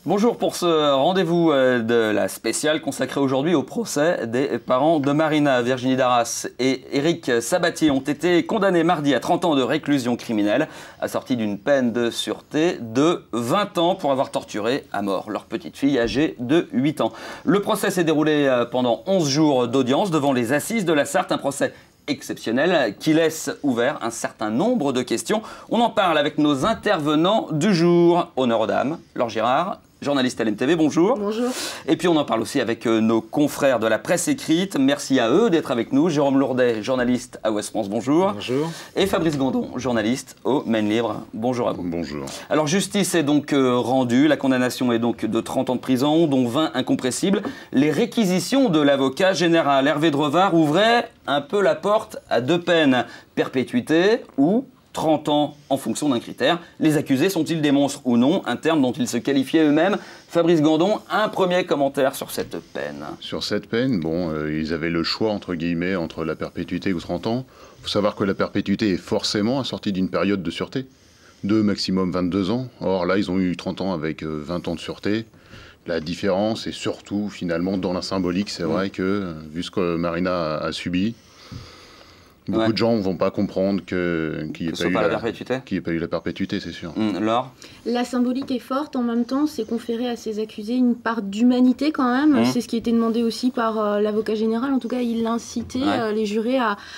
Bonjour pour ce rendez-vous de la spéciale consacrée aujourd'hui au procès des parents de Marina. Virginie Darras et Éric Sabatier ont été condamnés mardi à 30 ans de réclusion criminelle, assortis d'une peine de sûreté de 20 ans pour avoir torturé à mort leur petite fille âgée de 8 ans. Le procès s'est déroulé pendant 11 jours d'audience devant les assises de la Sarthe, un procès exceptionnel qui laisse ouvert un certain nombre de questions. On en parle avec nos intervenants du jour. Honneur aux dames, Laure Girard, journaliste à l'MTV, bonjour. Bonjour. Et puis on en parle aussi avec nos confrères de la presse écrite. Merci à eux d'être avec nous. Jérôme Lourdet, journaliste à Ouest France, bonjour. Bonjour. Et Fabrice Gandon, journaliste au Maine Libre, bonjour à vous. Bonjour. Alors justice est donc rendue, la condamnation est donc de 30 ans de prison, dont 20 incompressibles. Les réquisitions de l'avocat général Hervé Drevard ouvraient un peu la porte à deux peines, perpétuité ou 30 ans en fonction d'un critère. Les accusés sont-ils des monstres ou non, un terme dont ils se qualifiaient eux-mêmes? Fabrice Gandon, un premier commentaire sur cette peine. Sur cette peine, bon, ils avaient le choix, entre guillemets, entre la perpétuité ou 30 ans. Il faut savoir que la perpétuité est forcément assortie d'une période de sûreté, de maximum 22 ans. Or là, ils ont eu 30 ans avec 20 ans de sûreté. La différence est surtout, finalement, dans la symbolique. C'est vrai que, vu ce que Marina a subi, beaucoup de gens ne vont pas comprendre qu'il n'y ait pas eu la perpétuité, c'est sûr. Laure ? La symbolique est forte, en même temps, c'est conférer à ces accusés une part d'humanité quand même. C'est ce qui a été demandé aussi par l'avocat général. En tout cas, il incitait les jurés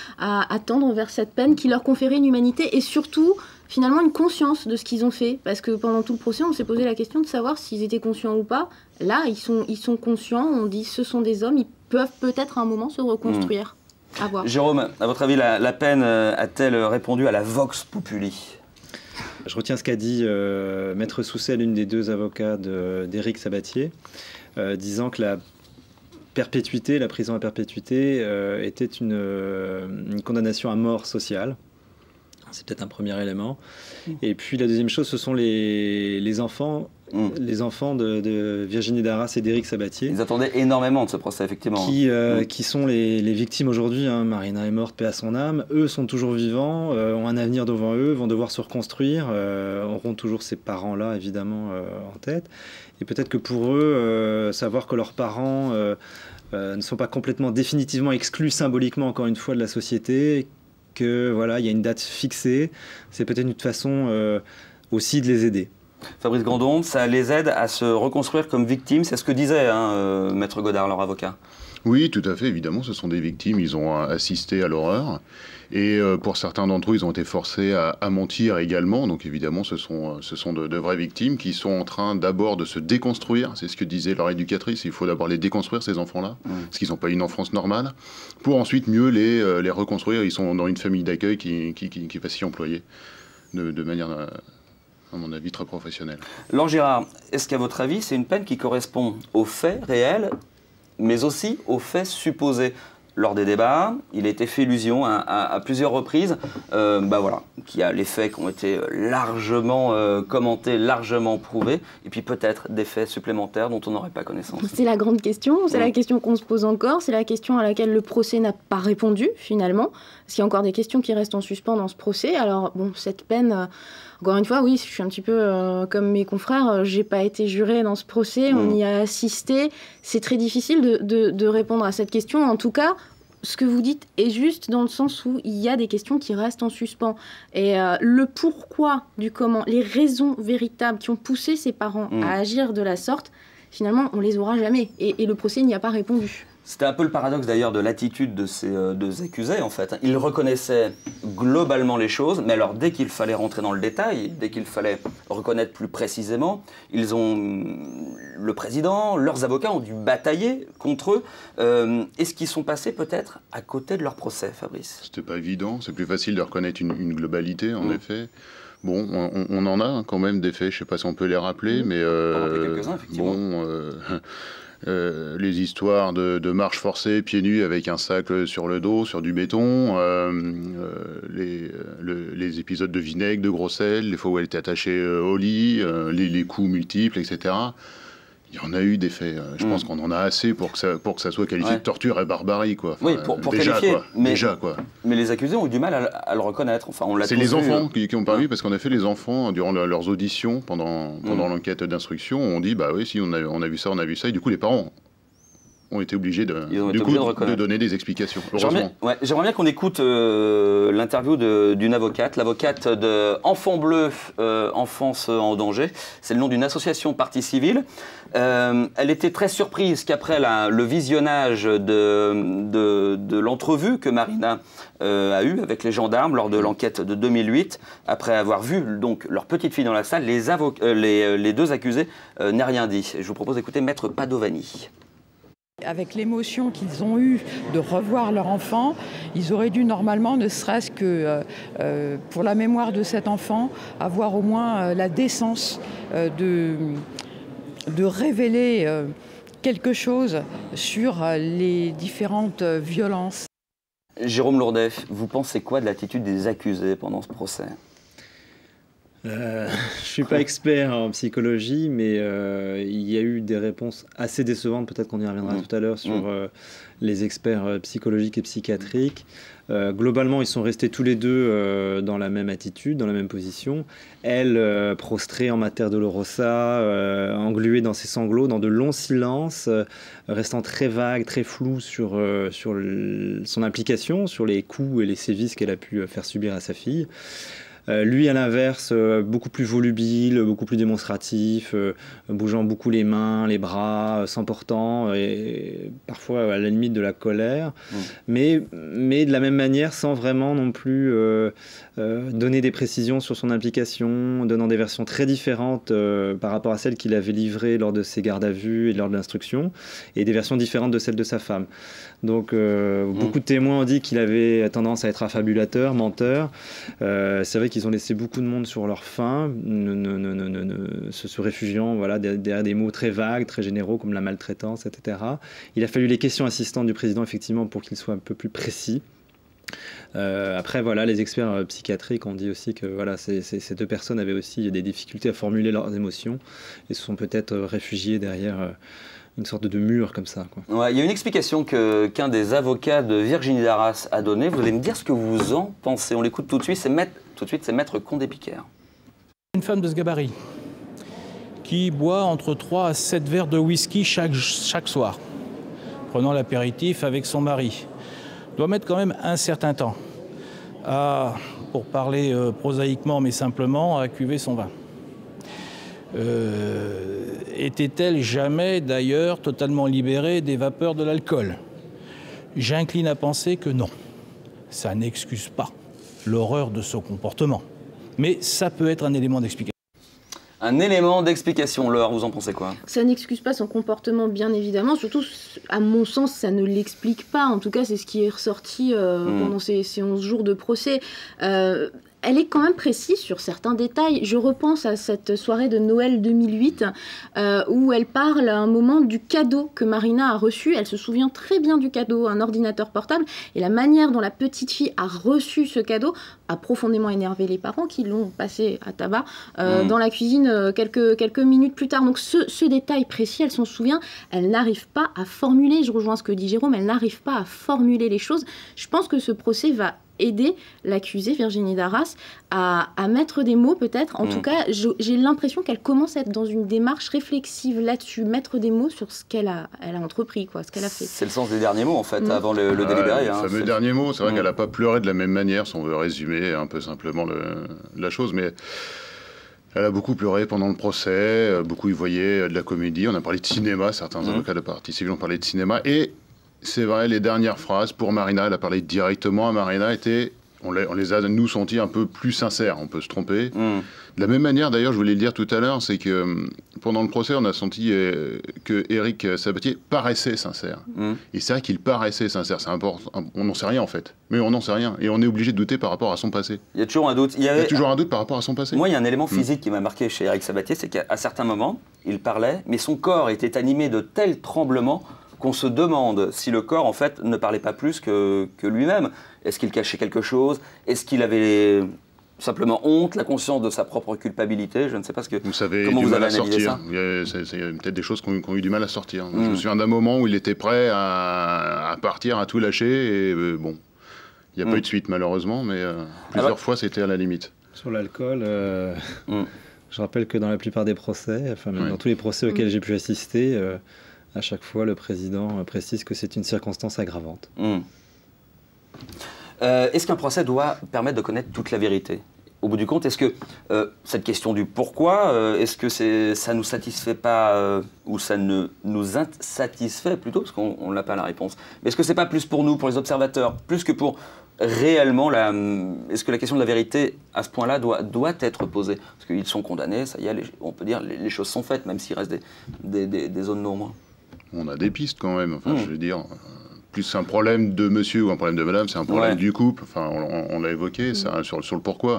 à tendre vers cette peine qui leur conférait une humanité et surtout, finalement, une conscience de ce qu'ils ont fait. Parce que pendant tout le procès, on s'est posé la question de savoir s'ils étaient conscients ou pas. Là, ils sont conscients, on dit ce sont des hommes, ils peuvent peut-être à un moment se reconstruire. Jérôme, à votre avis, la peine a-t-elle répondu à la vox populi? Je retiens ce qu'a dit Maître Soussel, l'une des deux avocats d'Éric Sabatier, disant que la perpétuité, la prison à perpétuité, était une condamnation à mort sociale. C'est peut-être un premier élément. Et puis la deuxième chose, ce sont les enfants. Les enfants de Virginie Darras et d'Éric Sabatier. Ils attendaient énormément de ce procès, effectivement. Qui sont les victimes aujourd'hui. Marina est morte, paix à son âme. Eux sont toujours vivants, ont un avenir devant eux, vont devoir se reconstruire, auront toujours ces parents-là, évidemment, en tête. Et peut-être que pour eux, savoir que leurs parents ne sont pas complètement, définitivement exclus symboliquement, encore une fois, de la société, que voilà, il y a une date fixée, c'est peut-être une façon aussi de les aider. Fabrice Gandon, ça les aide à se reconstruire comme victimes, c'est ce que disait Maître Godard, leur avocat. Oui, tout à fait, évidemment, ce sont des victimes, ils ont assisté à l'horreur. Et pour certains d'entre eux, ils ont été forcés à mentir également. Donc évidemment, ce sont de vraies victimes qui sont en train d'abord de se déconstruire. C'est ce que disait leur éducatrice. Il faut d'abord les déconstruire, ces enfants-là, parce qu'ils n'ont pas une enfance normale, pour ensuite mieux les reconstruire. Ils sont dans une famille d'accueil qui va s'y employer de manière, à mon avis, très professionnelle. Laure Girard, est-ce qu'à votre avis, c'est une peine qui correspond aux faits réels, mais aussi aux faits supposés? Lors des débats, il a été fait allusion à plusieurs reprises, voilà, qu'il y a les faits qui ont été largement commentés, largement prouvés, et puis peut-être des faits supplémentaires dont on n'aurait pas connaissance. C'est la grande question, c'est la question qu'on se pose encore, c'est la question à laquelle le procès n'a pas répondu finalement, parce qu'il y a encore des questions qui restent en suspens dans ce procès. Alors bon, cette peine, encore une fois, oui, je suis un petit peu comme mes confrères, j'ai pas été jurée dans ce procès, on y a assisté, c'est très difficile de répondre à cette question. En tout cas, ce que vous dites est juste dans le sens où il y a des questions qui restent en suspens. Et le pourquoi du comment, les raisons véritables qui ont poussé ces parents à agir de la sorte, finalement, on les aura jamais. Et le procès n'y a pas répondu. C'était un peu le paradoxe d'ailleurs de l'attitude de ces deux accusés en fait. Ils reconnaissaient globalement les choses, mais alors dès qu'il fallait rentrer dans le détail, dès qu'il fallait reconnaître plus précisément, le président, leurs avocats ont dû batailler contre eux. Est-ce qu'ils sont passés peut-être à côté de leur procès, Fabrice? C'était pas évident, c'est plus facile de reconnaître une globalité en effet. Bon, on en a quand même des faits, je ne sais pas si on peut les rappeler, mais quelques-uns, effectivement. Les histoires de marche forcée, pieds nus avec un sac sur le dos, sur du béton, les épisodes de vinaigre, de gros sel, les fois où elle était attachée au lit, les coups multiples, etc. Il y en a eu des faits. Je pense qu'on en a assez pour que ça soit qualifié de torture et barbarie, quoi. Enfin, oui, pour déjà, qualifier. Quoi. Déjà, quoi. Mais les accusés ont eu du mal à le reconnaître. Enfin, c'est les enfants qui ont parlé, parce qu'en effet, les enfants, durant leurs auditions, pendant l'enquête d'instruction, ont dit, bah oui, si, on a vu ça, et du coup, les parents ont été obligés de donner des explications. J'aimerais bien qu'on écoute l'interview d'une avocate, l'avocate de Enfants Bleus, Enfance en danger. C'est le nom d'une association partie civile. Elle était très surprise qu'après le visionnage de l'entrevue que Marina a eue avec les gendarmes lors de l'enquête de 2008, après avoir vu donc leur petite fille dans la salle, les deux accusés n'aient rien dit. Je vous propose d'écouter Maître Padovani. Avec l'émotion qu'ils ont eue de revoir leur enfant, ils auraient dû normalement, ne serait-ce que pour la mémoire de cet enfant, avoir au moins la décence de révéler quelque chose sur les différentes violences. Jérôme Lourdef, vous pensez quoi de l'attitude des accusés pendant ce procès ? Je ne suis pas expert en psychologie, mais il y a eu des réponses assez décevantes, peut-être qu'on y reviendra tout à l'heure, sur les experts psychologiques et psychiatriques. Globalement, ils sont restés tous les deux dans la même attitude, dans la même position. Elle, prostrée en Mater Dolorosa, engluée dans ses sanglots, dans de longs silences, restant très vague, très floue sur son implication, sur les coups et les sévices qu'elle a pu faire subir à sa fille. Lui, à l'inverse, beaucoup plus volubile, beaucoup plus démonstratif, bougeant beaucoup les mains, les bras, s'emportant, et parfois à la limite de la colère, mais de la même manière, sans vraiment non plus donner des précisions sur son implication, donnant des versions très différentes par rapport à celles qu'il avait livrées lors de ses gardes à vue et lors de l'instruction, et des versions différentes de celles de sa femme. Donc, beaucoup de témoins ont dit qu'il avait tendance à être affabulateur, menteur. C'est vrai qu'ils ont laissé beaucoup de monde sur leur faim, se réfugiant derrière des mots très vagues, très généraux, comme la maltraitance, etc. Il a fallu les questions assistantes du président, effectivement, pour qu'il soit un peu plus précis. Après, les experts psychiatriques ont dit aussi que ces deux personnes avaient aussi des difficultés à formuler leurs émotions et se sont peut-être réfugiés derrière une sorte de mur comme ça, quoi. Ouais, il y a une explication qu'un des avocats de Virginie Darras a donnée. Vous allez me dire ce que vous en pensez. On l'écoute tout de suite. C'est Maître Condé-Piquer. Une femme de ce gabarit qui boit entre 3 à 7 verres de whisky chaque soir, prenant l'apéritif avec son mari, doit mettre quand même un certain temps pour parler prosaïquement mais simplement, à cuver son vin. Était-elle jamais d'ailleurs totalement libérée des vapeurs de l'alcool? J'incline à penser que non. Ça n'excuse pas l'horreur de ce comportement. Mais ça peut être un élément d'explication. Un élément d'explication, Laure, vous en pensez quoi? Ça n'excuse pas son comportement, bien évidemment. Surtout, à mon sens, ça ne l'explique pas. En tout cas, c'est ce qui est ressorti pendant ces 11 jours de procès. Elle est quand même précise sur certains détails. Je repense à cette soirée de Noël 2008 où elle parle à un moment du cadeau que Marina a reçu. Elle se souvient très bien du cadeau, un ordinateur portable. Et la manière dont la petite fille a reçu ce cadeau a profondément énervé les parents qui l'ont passé à tabac dans la cuisine quelques minutes plus tard. Donc ce détail précis, elle s'en souvient. Elle n'arrive pas à formuler, je rejoins ce que dit Jérôme, elle n'arrive pas à formuler les choses. Je pense que ce procès va aider l'accusée Virginie Darras à mettre des mots peut-être. En tout cas, j'ai l'impression qu'elle commence à être dans une démarche réflexive là-dessus, mettre des mots sur ce qu'elle a entrepris, ce qu'elle a fait. C'est le sens des derniers mots en fait, avant le délibéré. Le fameux dernier mot, c'est vrai qu'elle n'a pas pleuré de la même manière, si on veut résumer un peu simplement la chose, mais elle a beaucoup pleuré pendant le procès, beaucoup y voyait de la comédie, on a parlé de cinéma, certains avocats de partie civile ont parlé de cinéma, et c'est vrai, les dernières phrases pour Marina, elle a parlé directement à Marina, on les a, nous, sentis un peu plus sincères, on peut se tromper. De la même manière, d'ailleurs, je voulais le dire tout à l'heure, c'est que pendant le procès, on a senti que Éric Sabatier paraissait sincère. Et c'est vrai qu'il paraissait sincère, c'est important, on n'en sait rien en fait, mais on n'en sait rien, et on est obligé de douter par rapport à son passé. Il y a toujours un doute. Il y a toujours un doute par rapport à son passé. Moi, il y a un élément physique qui m'a marqué chez Éric Sabatier, c'est qu'à certains moments, il parlait, mais son corps était animé de tels tremblements qu'on se demande si le corps, en fait, ne parlait pas plus que lui-même. Est-ce qu'il cachait quelque chose? Est-ce qu'il avait simplement honte, la conscience de sa propre culpabilité? Je ne sais pas comment vous avez analysé ça. Il y a peut-être des choses qui ont eu du mal à sortir. Je me souviens d'un moment où il était prêt à partir, à tout lâcher, et bon, il n'y a pas eu de suite malheureusement, mais plusieurs fois c'était à la limite. Sur l'alcool, je rappelle que dans la plupart des procès, enfin même dans tous les procès auxquels j'ai pu assister, à chaque fois le président précise que c'est une circonstance aggravante. Est-ce qu'un procès doit permettre de connaître toute la vérité? Au bout du compte, est-ce que cette question du pourquoi, est-ce que ça ne nous satisfait pas, ou ça ne nous insatisfait plutôt, parce qu'on n'a pas la réponse, mais est-ce que ce n'est pas plus pour nous, pour les observateurs, plus que pour réellement, est-ce que la question de la vérité, à ce point-là, doit être posée? Parce qu'ils sont condamnés, ça y est, on peut dire les choses sont faites, même s'il reste des zones d'ombre. On a des pistes quand même, enfin, je veux dire... Plus un problème de monsieur ou un problème de madame, c'est un problème du couple. Enfin, on l'a évoqué, ça, sur le pourquoi.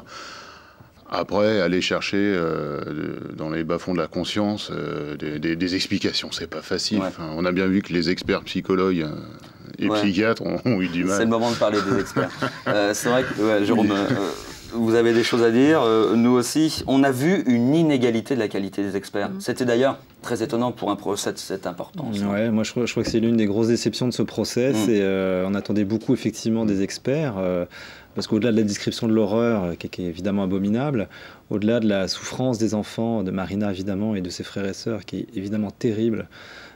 Après, aller chercher dans les bas-fonds de la conscience des explications, c'est pas facile. Enfin, on a bien vu que les experts psychologues et psychiatres ont eu du mal. C'est le moment de parler des experts. C'est vrai que, Jérôme, vous avez des choses à dire, nous aussi. On a vu une inégalité de la qualité des experts. C'était d'ailleurs très étonnant pour un procès de cette importance. Ouais, moi je crois que c'est l'une des grosses déceptions de ce procès. On attendait beaucoup effectivement des experts, parce qu'au-delà de la description de l'horreur, qui est évidemment abominable, au-delà de la souffrance des enfants, de Marina évidemment, et de ses frères et sœurs, qui est évidemment terrible,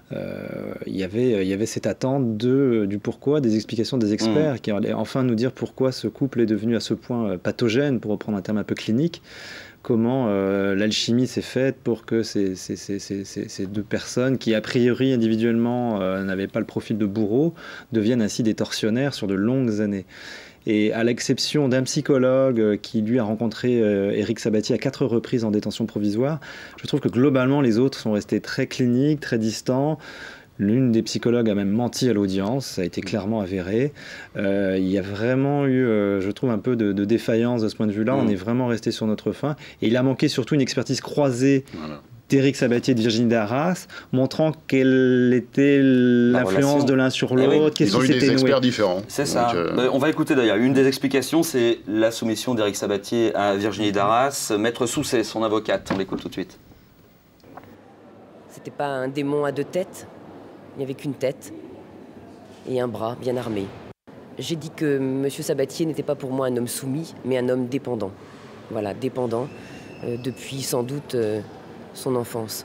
il y avait cette attente du pourquoi, des explications des experts qui allaient enfin nous dire pourquoi ce couple est devenu à ce point pathogène, pour reprendre un terme un peu clinique, comment l'alchimie s'est faite pour que ces deux personnes qui a priori individuellement n'avaient pas le profil de bourreaux deviennent ainsi des tortionnaires sur de longues années. Et à l'exception d'un psychologue qui, lui, a rencontré Éric Sabatier à 4 reprises en détention provisoire, je trouve que globalement, les autres sont restés très cliniques, très distants. L'une des psychologues a même menti à l'audience, ça a été clairement avéré. Il y a vraiment eu, je trouve, un peu de défaillance de ce point de vue-là. On est vraiment resté sur notre faim. Et il a manqué surtout une expertise croisée d'Éric Sabatier et de Virginie Darras, montrant quelle était l'influence de l'un sur l'autre. Ils ont eu des experts différents. C'est ça. On va écouter d'ailleurs. Une des explications, c'est la soumission d'Éric Sabatier à Virginie Darras. Maître Sousset, son avocate, on l'écoute tout de suite. C'était pas un démon à 2 têtes. Il n'y avait qu'une tête et un bras bien armé. J'ai dit que M. Sabatier n'était pas pour moi un homme soumis, mais un homme dépendant. Voilà, dépendant depuis sans doute son enfance.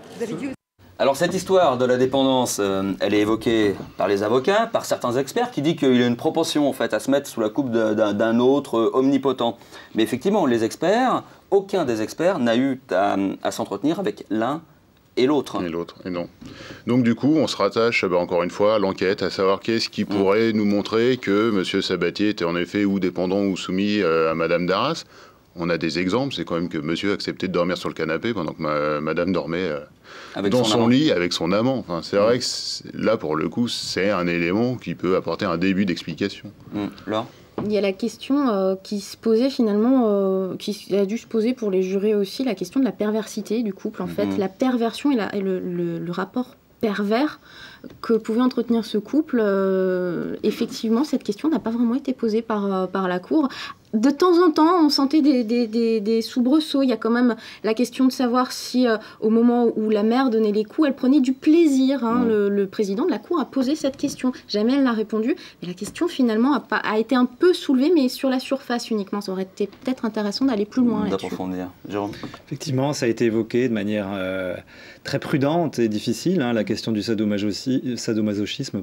Alors cette histoire de la dépendance, elle est évoquée par les avocats, par certains experts qui disent qu'il y a une propension en fait, à se mettre sous la coupe d'un autre omnipotent. Mais effectivement, les experts, aucun des experts n'a eu à s'entretenir avec l'un et l'autre. Et l'autre, et non. Donc du coup, on se rattache encore une fois à l'enquête, à savoir qu'est-ce qui pourrait nous montrer que M. Sabatier était en effet ou dépendant ou soumis à Mme Darras. On a des exemples, c'est quand même que monsieur acceptait de dormir sur le canapé pendant que madame dormait dans son lit avec son amant. Enfin, c'est vrai que là, pour le coup, c'est un élément qui peut apporter un début d'explication. Là il y a la question qui se posait finalement, qui a dû se poser pour les jurés aussi, la question de la perversité du couple. En fait, la perversion et le rapport pervers que pouvait entretenir ce couple, effectivement, cette question n'a pas vraiment été posée par la Cour. De temps en temps, on sentait des soubresauts. Il y a quand même la question de savoir si, au moment où la mère donnait les coups, elle prenait du plaisir. Le président de la Cour a posé cette question. Jamais elle n'a répondu. Mais la question, finalement, a été un peu soulevée, mais sur la surface uniquement. Ça aurait été peut-être intéressant d'aller plus loin là-dessus. D'approfondir. Jérôme ? Effectivement, ça a été évoqué de manière très prudente et difficile, la question du sadomasochisme,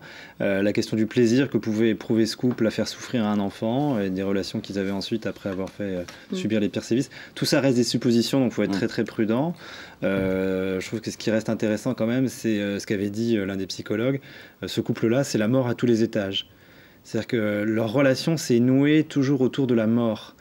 la question du plaisir que pouvait éprouver ce couple à faire souffrir un enfant, et des relations qu'ils avaient ensuite après avoir fait subir les pires sévices. Tout ça reste des suppositions, donc il faut être très très prudent. Je trouve que ce qui reste intéressant quand même, c'est ce qu'avait dit l'un des psychologues. Ce couple-là, c'est la mort à tous les étages. C'est-à-dire que leur relation s'est nouée toujours autour de la mort.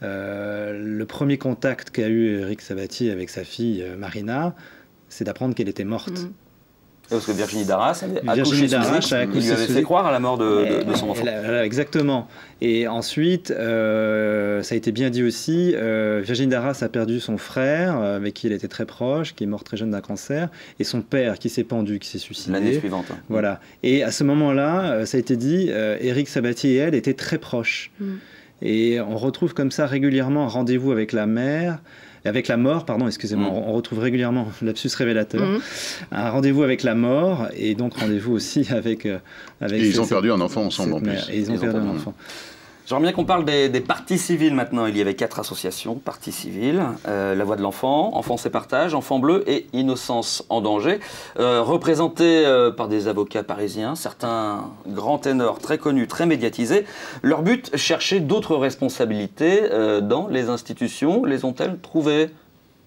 Le premier contact qu'a eu Éric Sabatier avec sa fille Marina, c'est d'apprendre qu'elle était morte. Parce que Virginie Darras avait accouché il lui avait fait croire à la mort de son enfant. Exactement. Et ensuite, ça a été bien dit aussi, Virginie Darras a perdu son frère, avec qui elle était très proche, qui est mort très jeune d'un cancer, et son père qui s'est pendu, qui s'est suicidé. L'année suivante. Voilà. Et à ce moment-là, ça a été dit, Éric Sabatier et elle étaient très proches. Et on retrouve comme ça régulièrement un rendez-vous avec la mère, avec la mort, pardon, excusez-moi, on retrouve régulièrement, lapsus révélateur, un rendez-vous avec la mort, et donc rendez-vous aussi avec... et ils ont perdu un enfant ensemble en plus. Et ils ont perdu un enfant. J'aimerais bien qu'on parle des parties civiles maintenant. Il y avait 4 associations, parties civiles, La Voix de l'Enfant, Enfance et Partage, Enfant Bleu et Innocence en danger, représentés par des avocats parisiens, certains grands ténors très connus, très médiatisés. Leur but, chercher d'autres responsabilités dans les institutions. Les ont-elles trouvées, Fabrice ?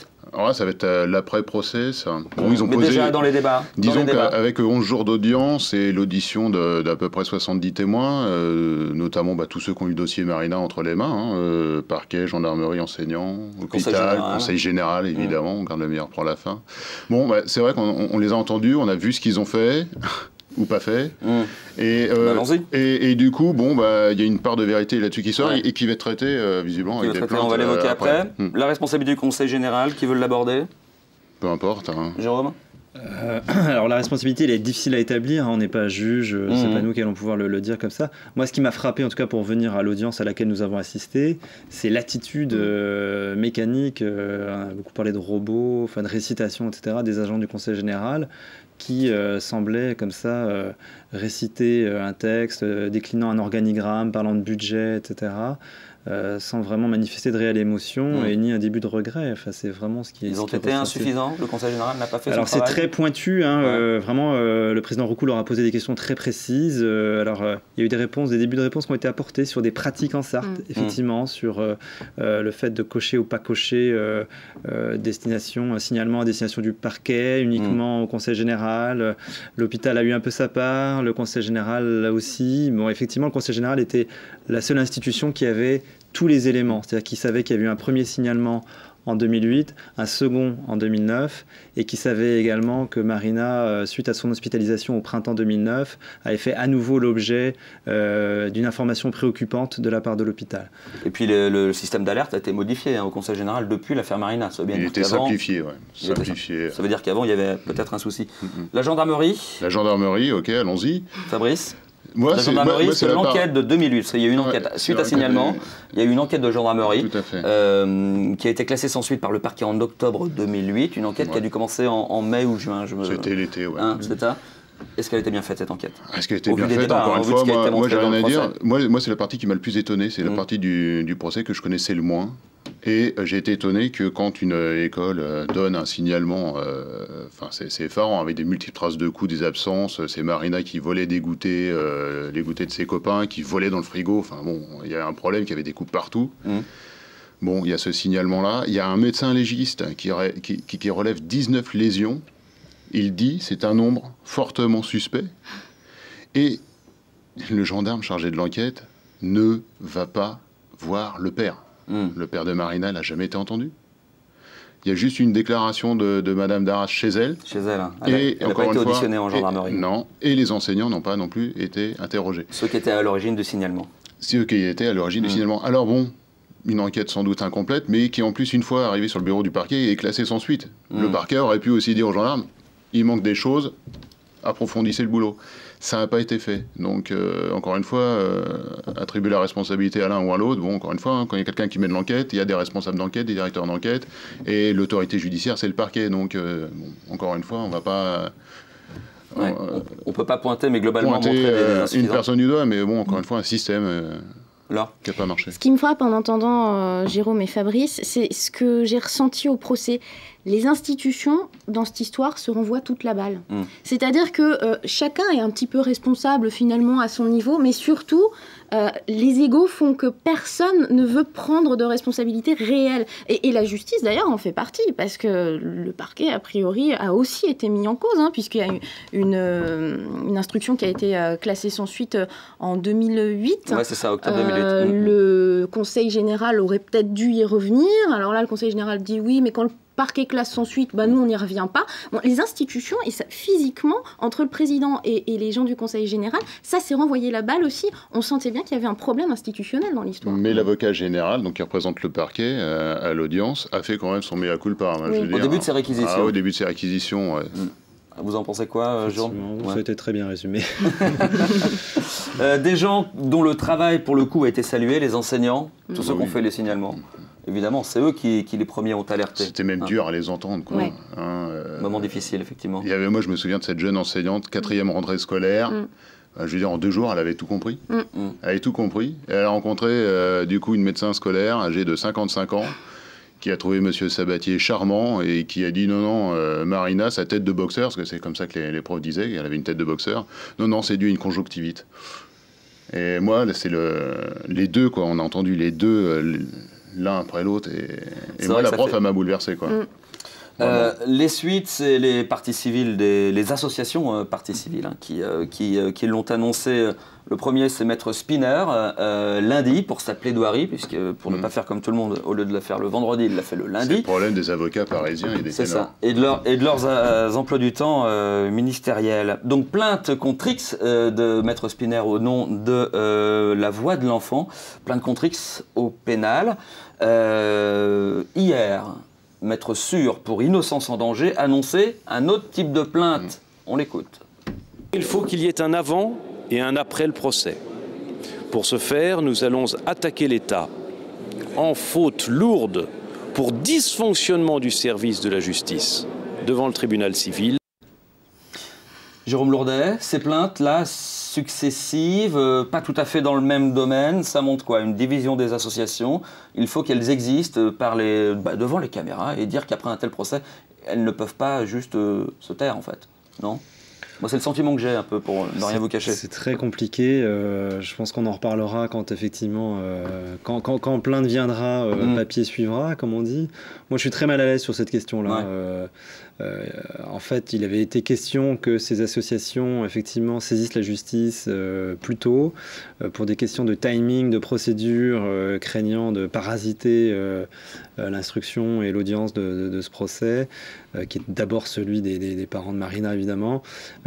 Alors là, ça va être l'après-procès, ça. Bon, ils ont posé, déjà dans les débats. Disons qu'avec 11 jours d'audience et l'audition d'à peu près 70 témoins, notamment tous ceux qui ont eu le dossier Marina entre les mains, parquet, gendarmerie, enseignants, hôpital, conseil général, évidemment, on garde le meilleur pour la fin. Bon, c'est vrai qu'on les a entendus, on a vu ce qu'ils ont fait. Ou pas fait. Et du coup, il y a une part de vérité là-dessus qui sort et qui va être traitée visiblement avec des plaintes. On va l'évoquer après. La responsabilité du Conseil général, qui veut l'aborder ? Peu importe. Jérôme ? Alors la responsabilité, elle est difficile à établir, on n'est pas juge, c'est pas nous qui allons pouvoir le dire comme ça. Moi, ce qui m'a frappé, en tout cas pour venir à l'audience à laquelle nous avons assisté, c'est l'attitude mécanique, on a beaucoup parlé de robots, de récitation, etc., des agents du Conseil général, qui semblait comme ça réciter un texte, déclinant un organigramme, parlant de budget, etc., sans vraiment manifester de réelle émotion et ni un début de regret. Enfin, c'est vraiment ce qui est... Ils ont été insuffisants. Le Conseil général n'a pas fait son travail. Alors c'est très pointu. Vraiment, le président Roucou leur a posé des questions très précises. Il y a eu des débuts de réponses qui ont été apportés sur des pratiques en Sarthe, effectivement, sur le fait de cocher ou pas cocher signalement à destination du parquet, uniquement au Conseil général. L'hôpital a eu un peu sa part, le Conseil général là aussi. Bon, effectivement, le Conseil général était la seule institution qui avait tous les éléments, c'est-à-dire qu'ils savaient qu'il y avait eu un premier signalement en 2008, un second en 2009, et qu'ils savaient également que Marina, suite à son hospitalisation au printemps 2009, avait fait à nouveau l'objet d'une information préoccupante de la part de l'hôpital. Et puis le système d'alerte a été modifié au Conseil général depuis l'affaire Marina. Ça veut bien il était simplifié, simplifié. Ça veut dire qu'avant, il y avait peut-être un souci. La gendarmerie ? La gendarmerie, ok, allons-y. Fabrice ? La gendarmerie, c'est l'enquête de 2008. Il y a eu une enquête suite à signalement. Il y a eu une enquête de gendarmerie qui a été classée sans suite par le parquet en octobre 2008. Une enquête qui a dû commencer en mai ou juin. C'était l'été, c'est ça. Est-ce qu'elle était bien faite, cette enquête ? Est-ce qu'elle était bien faite ? Encore une fois, moi j'ai rien à dire. Moi, c'est la partie qui m'a le plus étonné. C'est la partie du procès que je connaissais le moins. Et j'ai été étonné que quand une école donne un signalement, c'est effarant, avec des multiples traces de coups, des absences, c'est Marina qui volait des goûters, les goûters de ses copains, qui volait dans le frigo. Enfin bon, il y a un problème, qu'il y avait des coups partout. Bon, il y a ce signalement-là. Il y a un médecin légiste qui relève 19 lésions. Il dit c'est un nombre fortement suspect. Et le gendarme chargé de l'enquête ne va pas voir le père. Le père de Marina n'a jamais été entendu. Il y a juste une déclaration de Madame Darras chez elle. Chez elle. Elle n'a pas été auditionnée en gendarmerie. Non. Et les enseignants n'ont pas non plus été interrogés. Ceux qui étaient à l'origine du signalement. Ceux qui étaient à l'origine du signalement. Alors bon, une enquête sans doute incomplète, mais qui en plus, une fois arrivée sur le bureau du parquet, est classée sans suite. Le parquet aurait pu aussi dire aux gendarmes, il manque des choses, approfondissez le boulot. Ça n'a pas été fait. Donc, encore une fois, attribuer la responsabilité à l'un ou à l'autre, bon, encore une fois, quand il y a quelqu'un qui mène l'enquête, il y a des responsables d'enquête, des directeurs d'enquête, et l'autorité judiciaire, c'est le parquet. Donc, encore une fois, on ne va pas... on ne peut pas pointer, mais globalement, montrer des une personne du doigt, mais bon, encore une fois, un système... qui n'a pas marché. Ce qui me frappe en entendant Jérôme et Fabrice, c'est ce que j'ai ressenti au procès. Les institutions, dans cette histoire, se renvoient toute la balle. C'est-à-dire que chacun est un petit peu responsable, finalement, à son niveau, mais surtout, les égos font que personne ne veut prendre de responsabilité réelle. Et la justice, d'ailleurs, en fait partie, parce que le parquet, a priori, a aussi été mis en cause, puisqu'il y a eu une instruction qui a été classée sans suite en 2008. Ouais, c'est ça, octobre 2008. Le Conseil général aurait peut-être dû y revenir. Alors là, le Conseil général dit oui, mais quand le parquet classe sans suite, nous, on n'y revient pas. Bon, les institutions, et ça, physiquement, entre le président et les gens du Conseil général, ça s'est renvoyé la balle aussi. On sentait bien qu'il y avait un problème institutionnel dans l'histoire. Mais l'avocat général, donc qui représente le parquet à l'audience, a fait quand même son mea culpa. Au début de ses réquisitions. Au début de ses réquisitions, ouais. Vous en pensez quoi, Jérôme? Ça a été très bien résumé. Des gens dont le travail, pour le coup, a été salué, les enseignants, tous ceux qui ont fait les signalements. Évidemment, c'est eux qui les premiers ont alerté. C'était même dur à les entendre, quoi. Ouais. Moment difficile, effectivement. Moi, je me souviens de cette jeune enseignante, 4e rentrée scolaire. Je veux dire, en 2 jours, elle avait tout compris. Elle avait tout compris. Et elle a rencontré, du coup, une médecin scolaire âgée de 55 ans, qui a trouvé M. Sabatier charmant et qui a dit non, Marina, sa tête de boxeur, parce que c'est comme ça que les profs disaient, qu'elle avait une tête de boxeur. Non, c'est dû à une conjonctivite. Et moi, c'est les deux, quoi. On a entendu les deux, l'un après l'autre. Et moi, la prof, elle m'a bouleversé, quoi. Les suites, c'est les parties civiles, les associations parties civiles qui l'ont annoncé. Le premier, c'est Maître Spinner, lundi, pour sa plaidoirie, puisque pour ne pas faire comme tout le monde, au lieu de la faire le vendredi, il l'a fait le lundi. C'est le problème des avocats parisiens et des ténors. C'est ça, et de leurs emplois du temps ministériels. Donc plainte contre X de Maître Spinner au nom de la voix de l'enfant, plainte contre X au pénal. Hier, Maître Sûr, pour innocence en danger, annonçait un autre type de plainte. On l'écoute. Il faut qu'il y ait un avant et un après le procès. Pour ce faire, nous allons attaquer l'État en faute lourde pour dysfonctionnement du service de la justice devant le tribunal civil. Jérôme Lourdet, ces plaintes-là, successives, pas tout à fait dans le même domaine, ça montre quoi? Une division des associations. Il faut qu'elles existent devant les caméras et dire qu'après un tel procès, elles ne peuvent pas juste se taire en fait, non? Moi, c'est le sentiment que j'ai un peu, pour ne rien vous cacher. C'est très compliqué. Je pense qu'on en reparlera quand effectivement, quand plainte viendra, papier suivra, comme on dit. Moi, je suis très mal à l'aise sur cette question-là. En fait, il avait été question que ces associations, effectivement, saisissent la justice plus tôt pour des questions de timing, de procédure, craignant de parasiter l'instruction et l'audience de ce procès, qui est d'abord celui des parents de Marina, évidemment.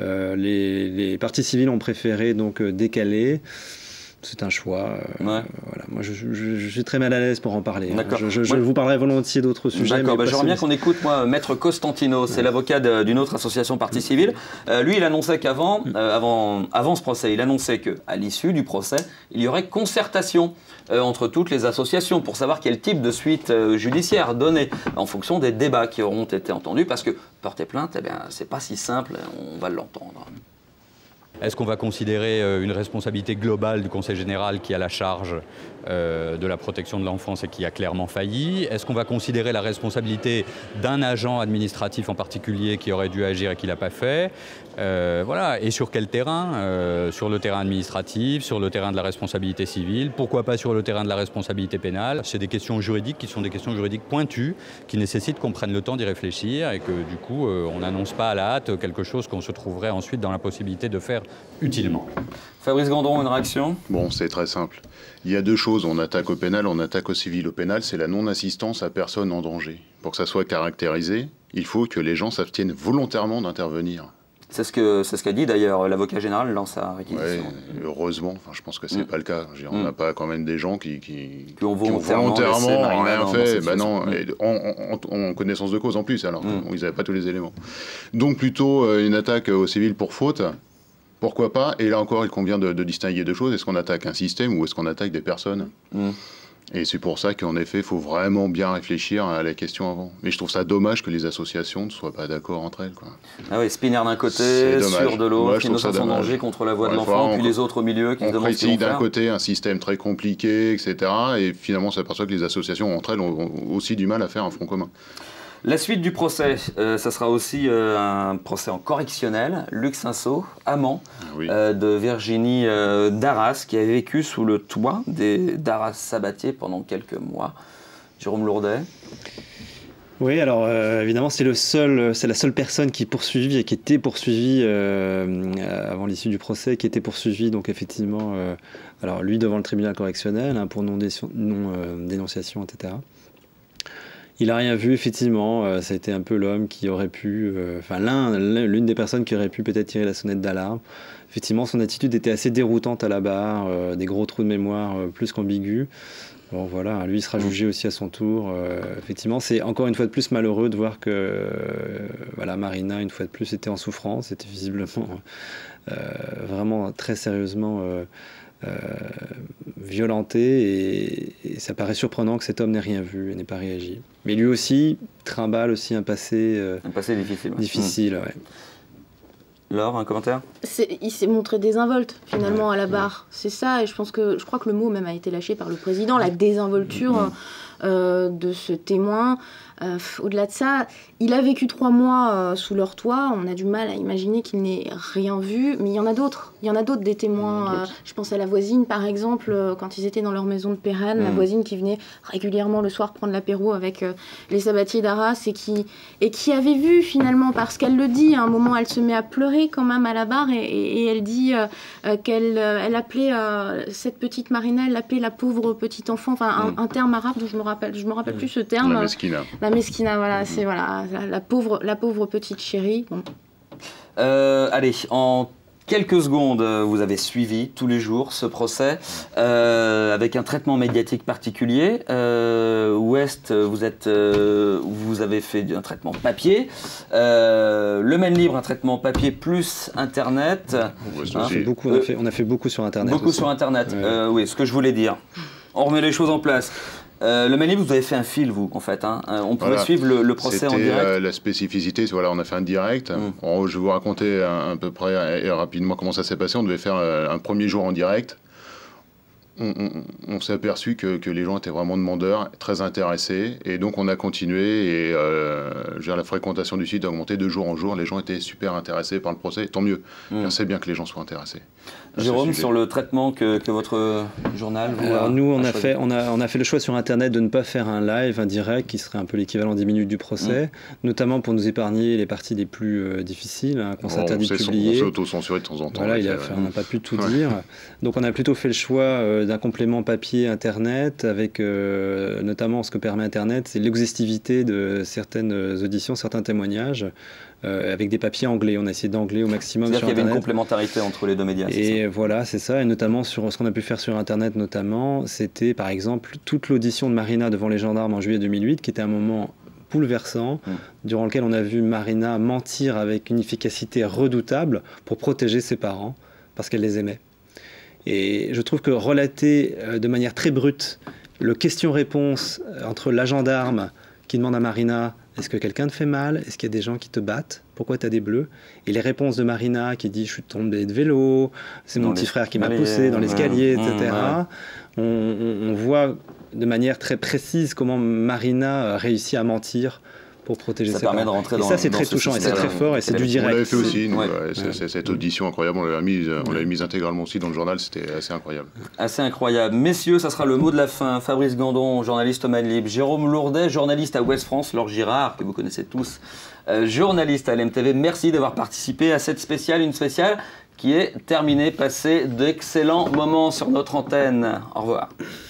Les parties civiles ont préféré donc décaler. C'est un choix. Voilà. Moi, je suis très mal à l'aise pour en parler. Je vous parlerai volontiers d'autres sujets. D'accord, j'aimerais bien qu'on écoute, Maître Costantino, c'est l'avocat d'une autre association partie civile. Lui, il annonçait qu'avant avant ce procès, il annonçait qu'à l'issue du procès, il y aurait concertation entre toutes les associations pour savoir quel type de suite judiciaire donner en fonction des débats qui auront été entendus, parce que porter plainte, c'est pas si simple, on va l'entendre. Est-ce qu'on va considérer une responsabilité globale du Conseil général qui a la charge de la protection de l'enfance et qui a clairement failli? Est-ce qu'on va considérer la responsabilité d'un agent administratif en particulier qui aurait dû agir et qui ne l'a pas fait? Voilà. Et sur quel terrain? Sur le terrain administratif, sur le terrain de la responsabilité civile, pourquoi pas sur le terrain de la responsabilité pénale? C'est des questions juridiques qui sont des questions juridiques pointues, qui nécessitent qu'on prenne le temps d'y réfléchir et que du coup on n'annonce pas à la hâte quelque chose qu'on se trouverait ensuite dans l'impossibilité de faire utilement. Fabrice Gandron, une réaction? Bon, c'est très simple. Il y a deux choses, on attaque au pénal, on attaque au civil. Au pénal, c'est la non-assistance à personne en danger. Pour que ça soit caractérisé, il faut que les gens s'abstiennent volontairement d'intervenir. C'est ce qu'a dit d'ailleurs l'avocat général dans sa réquisition. Ouais, heureusement, je pense que c'est pas le cas. On n'a pas quand même des gens qui ont volontairement rien fait. Non, en connaissance de cause en plus, alors ils n'avaient pas tous les éléments. Donc plutôt une attaque au civil pour faute. Pourquoi pas? Et là encore, il convient de distinguer deux choses. Est-ce qu'on attaque un système ou est-ce qu'on attaque des personnes? Et c'est pour ça qu'en effet, il faut vraiment bien réfléchir à la question avant. Mais je trouve ça dommage que les associations ne soient pas d'accord entre elles, quoi. Ah oui, Spinner d'un côté, Sûr de l'autre, innocence en danger contre la voix de l'enfant, puis les autres au milieu qui se demandent ce qu'ils vont faire. On précise d'un côté un système très compliqué, etc. Et finalement, on s'aperçoit que les associations entre elles ont aussi du mal à faire un front commun. La suite du procès, ça sera aussi un procès en correctionnel. Luc Cinceau, amant de Virginie Darras, qui a vécu sous le toit des Darras Sabatier pendant quelques mois. Jérôme Lourdet. Oui, alors évidemment, c'est la seule personne qui est poursuivie et qui était poursuivie avant l'issue du procès, qui était poursuivie, donc effectivement, alors lui devant le tribunal correctionnel pour non-dénonciation, etc. Il n'a rien vu, effectivement. Ça a été un peu l'homme qui aurait pu... l'une des personnes qui aurait pu peut-être tirer la sonnette d'alarme. Effectivement, son attitude était assez déroutante à la barre, des gros trous de mémoire plus qu'ambigus. Bon, voilà, lui, il sera jugé aussi à son tour. Effectivement, c'est encore une fois de plus malheureux de voir que Marina, une fois de plus, était en souffrance, était visiblement vraiment très sérieusement violentée. Et ça paraît surprenant que cet homme n'ait rien vu et n'ait pas réagi. Mais lui aussi trimballe aussi un passé difficile. Difficile, ouais. Laure, un commentaire ? Il s'est montré désinvolte, finalement, à la barre. C'est ça, et je crois que le mot même a été lâché par le président, la désinvolture de ce témoin. Au-delà de ça, il a vécu 3 mois sous leur toit. On a du mal à imaginer qu'il n'ait rien vu, mais il y en a d'autres. Il y en a d'autres, des témoins. Je pense à la voisine, par exemple, quand ils étaient dans leur maison de Pérennes, la voisine qui venait régulièrement le soir prendre l'apéro avec les Sabatier d'Arras et qui avait vu finalement, parce qu'elle le dit, à un moment, elle se met à pleurer quand même à la barre et elle dit qu'elle appelait cette petite Marina, elle l'appelait la pauvre petite enfant, enfin un terme arabe dont je me rappelle plus ce terme. La mesquina. La mesquina, voilà, c'est la pauvre petite chérie. Bon. Allez, en quelques secondes, vous avez suivi tous les jours ce procès avec un traitement médiatique particulier. Ouest, vous avez fait un traitement papier. Le Maine Libre, un traitement papier plus Internet. On a fait beaucoup sur Internet. Beaucoup sur Internet, oui, ce que je voulais dire. On remet les choses en place. Le Maine Libre, vous avez fait un fil, vous, en fait. On pouvait suivre le procès en direct. La spécificité, on a fait un direct. Je vais vous raconter à peu près et rapidement comment ça s'est passé. On devait faire un premier jour en direct. On s'est aperçu que les gens étaient vraiment demandeurs, très intéressés. Et donc, on a continué. Et la fréquentation du site a augmenté de jour en jour. Les gens étaient super intéressés par le procès. Tant mieux. C'est bien que les gens soient intéressés. Jérôme, sur le traitement que votre journal nous, on a fait le choix sur Internet de ne pas faire un live, un direct, qui serait un peu l'équivalent 10 minutes du procès, notamment pour nous épargner les parties les plus difficiles, qu'on s'interdit de publier. On s'est auto-censuré de temps en temps. Voilà, on n'a pas pu tout dire. Donc on a plutôt fait le choix d'un complément papier Internet, avec notamment ce que permet Internet, c'est l'exhaustivité de certaines auditions, certains témoignages, avec des papiers anglais. On a essayé d'angler au maximum sur Internet. C'est-à-dire qu'il y avait une complémentarité entre les deux médias. Et voilà, c'est ça. Et notamment sur ce qu'on a pu faire sur Internet, c'était par exemple toute l'audition de Marina devant les gendarmes en juillet 2008, qui était un moment bouleversant, durant lequel on a vu Marina mentir avec une efficacité redoutable pour protéger ses parents, parce qu'elle les aimait. Et je trouve que relater de manière très brute le question-réponse entre la gendarme qui demande à Marina « Est-ce que quelqu'un te fait mal? Est-ce qu'il y a des gens qui te battent? Pourquoi tu as des bleus ?» Et les réponses de Marina qui dit « Je suis tombée de vélo, c'est mon petit frère qui m'a poussé dans l'escalier, etc. » On voit de manière très précise comment Marina réussit à mentir pour protéger ses parents. De rentrer et ça, c'est très touchant et c'est très fort et c'est du direct. On l'avait fait aussi, cette audition incroyable, on l'avait mise intégralement aussi dans le journal, c'était assez incroyable. Assez incroyable. Messieurs, ça sera le mot de la fin. Fabrice Gandon, journaliste au Maine Libre. Jérôme Lourdet, journaliste à Ouest France. Laure Girard, que vous connaissez tous, journaliste à LMTV. Merci d'avoir participé à cette spéciale, une spéciale qui est terminée. Passez d'excellents moments sur notre antenne. Au revoir.